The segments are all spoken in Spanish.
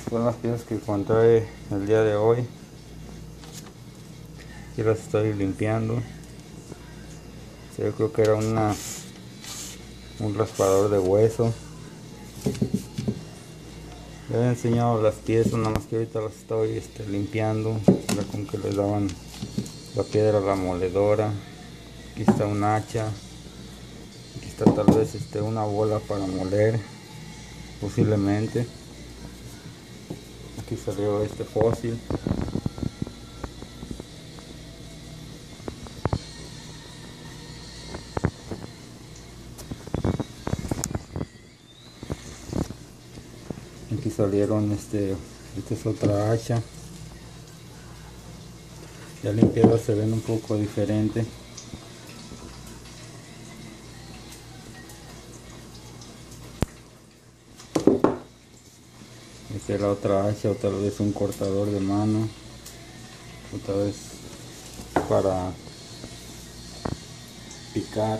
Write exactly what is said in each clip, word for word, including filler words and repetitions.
Son las piezas que encontré el día de hoy. Y las estoy limpiando. Yo creo que era una un raspador de hueso. Les he enseñado las piezas, nada más que ahorita las estoy este, limpiando. Era con que les daban la piedra a la moledora. Aquí está un hacha. Aquí está tal vez este, una bola para moler, posiblemente. Aquí salió este fósil. Aquí salieron este, esta es otra hacha. Ya limpiadas se ven un poco diferente. Esta es la otra hacha, o tal vez un cortador de mano, o tal vez para picar.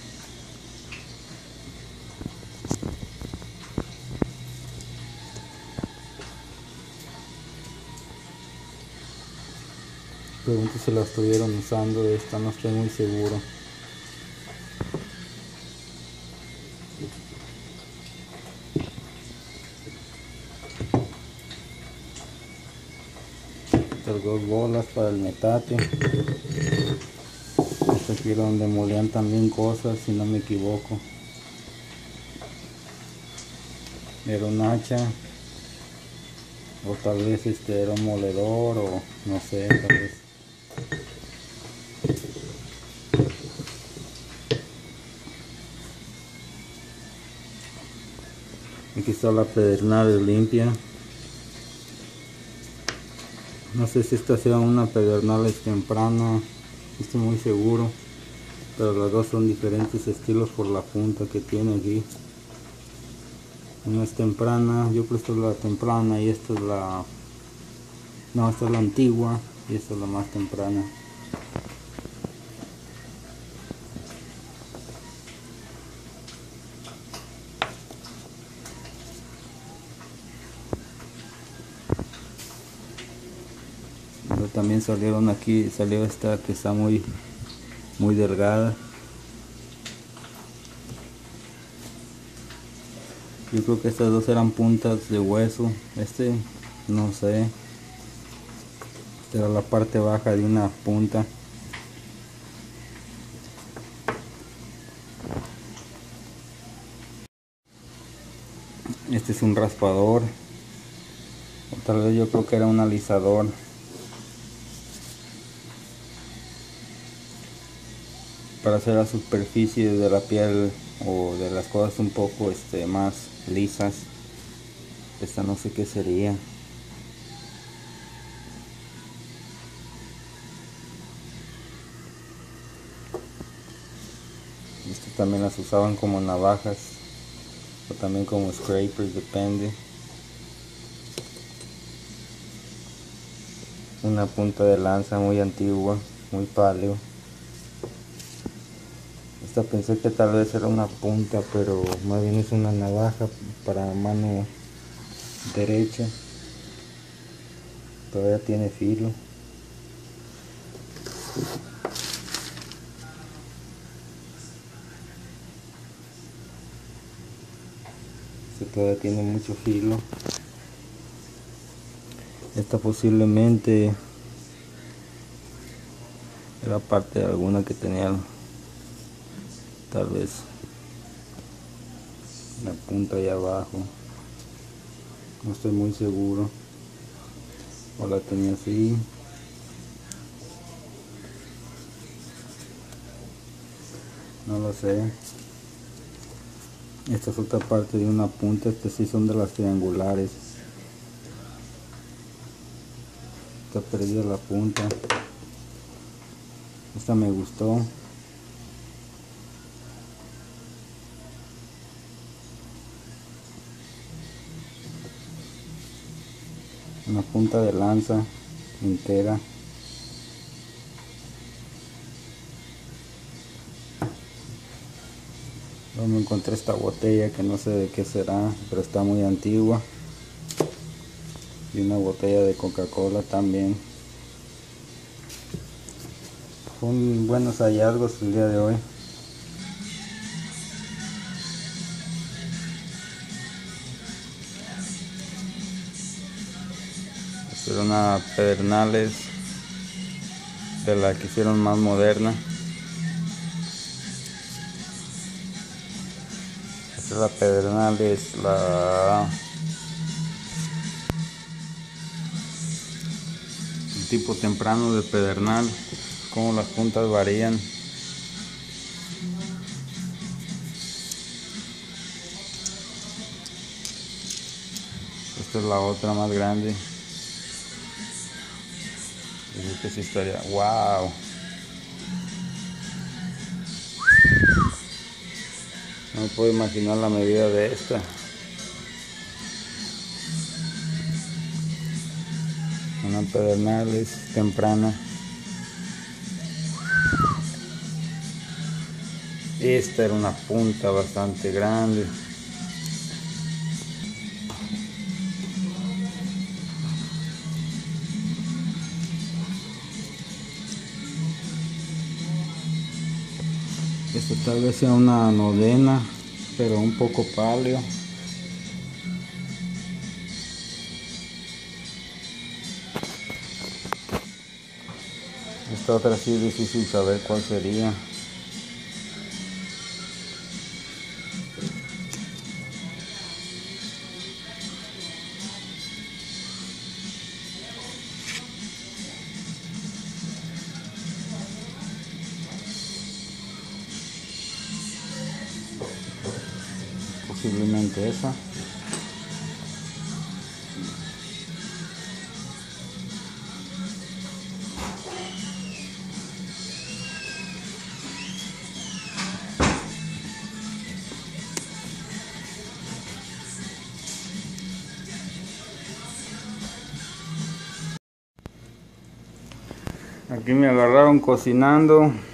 Pregunto si la estuvieron usando, de esta no estoy muy seguro. Estas dos bolas para el metate. Esta aquí era donde molían también cosas, si no me equivoco. Era un hacha, o tal vez este era un moledor, o no sé, tal vez. Aquí está la pedernal limpia. No sé si esta sea una pedernal temprana, no estoy muy seguro, pero las dos son diferentes estilos por la punta que tiene aquí. Una es temprana, yo creo que esta es la temprana y esta es la... no, esta es la antigua y esta es la más temprana. Pero también salieron aquí, salió esta que está muy, muy delgada. Yo creo que estas dos eran puntas de hueso. Este, no sé. Esta era la parte baja de una punta. Este es un raspador. O tal vez yo creo que era un alisador. Para hacer la superficie de la piel o de las cosas un poco este, más lisas. Esta no sé qué sería. Estas también las usaban como navajas o también como scrapers, depende. Una punta de lanza muy antigua, muy paleo. Esta pensé que tal vez era una punta, pero más bien es una navaja para mano derecha. Todavía tiene filo. Este todavía tiene mucho filo. Esta posiblemente era parte de alguna que tenía tal vez la punta ahí abajo. No estoy muy seguro. O la tenía así. No lo sé. Esta es otra parte de una punta. Estas sí son de las triangulares. Está perdida la punta. Esta me gustó. Una punta de lanza entera. Luego me encontré esta botella que no sé de qué será, pero está muy antigua. y una botella de Coca-Cola también. Son buenos hallazgos el día de hoy. Esta era una Pedernales de la que hicieron más moderna. Esta es la Pedernales, la el tipo temprano de pedernal, como las puntas varían. Esta es la otra más grande. Dice que sí estaría, wow. No me puedo imaginar la medida de esta. Una Pedernales temprana. Esta era una punta bastante grande. Esta tal vez sea una novena, pero un poco palio. Esta otra sí es difícil saber cuál sería. Posiblemente esa. Aquí me agarraron cocinando.